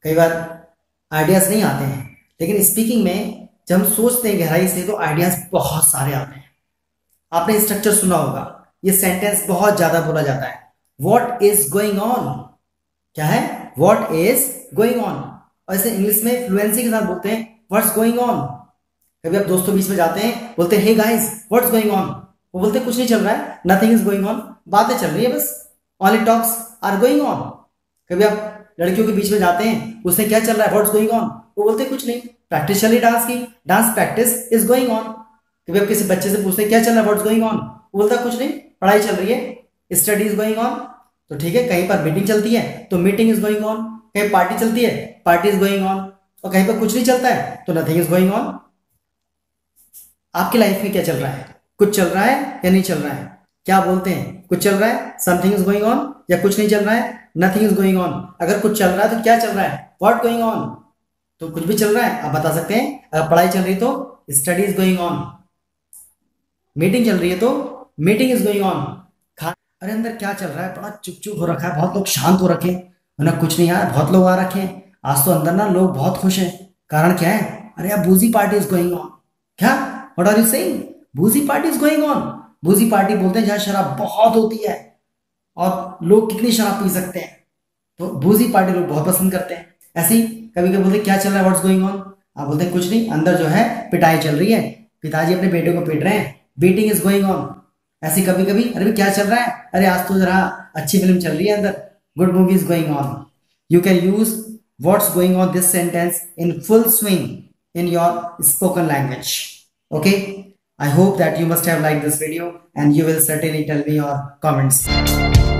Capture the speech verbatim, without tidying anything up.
कई बार आइडियाज नहीं आते हैं, लेकिन स्पीकिंग में जब हम सोचते हैं गहराई से तो आइडियाज बहुत सारे आते हैं। आपने स्ट्रक्चर सुना होगा, ये सेंटेंस बहुत ज्यादा बोला जाता है, व्हाट इज गोइंग ऑन। क्या है? What is going on. और ऐसे इंग्लिश में फ्लुएंसी के साथ बोलते हैं व्हाट्स गोइंग ऑन। कभी आप दोस्तों बीच में जाते हैं, बोलते हैं hey guys what's going on, वो बोलते हैं कुछ नहीं चल रहा है, नथिंग इज गोइंग ऑन, बातें चल रही है बस, only talks are going on. कभी आप लड़कियों के बीच में जाते हैं, उसने क्या चल रहा है, व्हाट्स गोइंग ऑन, वो बोलते हैं कुछ नहीं, प्रैक्टिस चल रही डांस की, dance practice is going on. कभी आप किसी बच्चे से पूछते हैं क्या चल रहा है, व्हाट्स गोइंग ऑन, वो बोलता है कुछ नहीं, पढ़ाई चल रही है, स्टडी इज गोइंग ऑन। तो ठीक है, कहीं पर मीटिंग चलती है तो मीटिंग इज गोइंग ऑन, कहीं पार्टी चलती है पार्टी इज गोइंग ऑन, और कहीं पर कुछ नहीं चलता है तो नथिंग इज गोइंग ऑन। आपकी लाइफ में क्या चल रहा है? कुछ चल रहा है या नहीं चल रहा है? क्या बोलते हैं? कुछ चल रहा है, समथिंग इज गोइंग ऑन, या कुछ नहीं चल रहा है, नथिंग इज गोइंग ऑन। अगर कुछ चल रहा है तो क्या चल रहा है, व्हाट गोइंग ऑन। तो कुछ भी चल रहा है आप बता सकते हैं। अगर पढ़ाई चल रही है तो study is going on, meeting चल रही है तो मीटिंग इज गोइंग ऑन। अरे अंदर क्या चल रहा है, बड़ा चुप चुप हो रखा है, बहुत लोग शांत हो रखे हैं, ना कुछ नहीं यार, बहुत लोग आ रखे हैं आज तो अंदर ना, लोग बहुत खुश हैं। कारण क्या है? अरे यार boozy party is going on. क्या? What are you saying? Boozy party is going on. Boozy party बोलते हैं जहां शराब बहुत होती है, और लोग कितनी शराब पी सकते हैं, तो बूजी पार्टी लोग बहुत पसंद करते हैं। ऐसे ही कभी कभी बोलते हैं क्या चल रहा है, व्हाट्स गोइंग ऑन, आप बोलते हैं कुछ नहीं, अंदर जो है पिटाई चल रही है, पिताजी अपने बेटे को पीट रहे हैं, बीटिंग इज गोइंग ऑन। ऐसे कभी कभी अरे क्या चल रहा है, अरे आज तो जरा अच्छी फिल्म चल रही है अंदर, good movie is going on. You can use what's going on this sentence in full swing in your spoken language. Okay, I hope that you must have liked this video and you will certainly tell me your comments.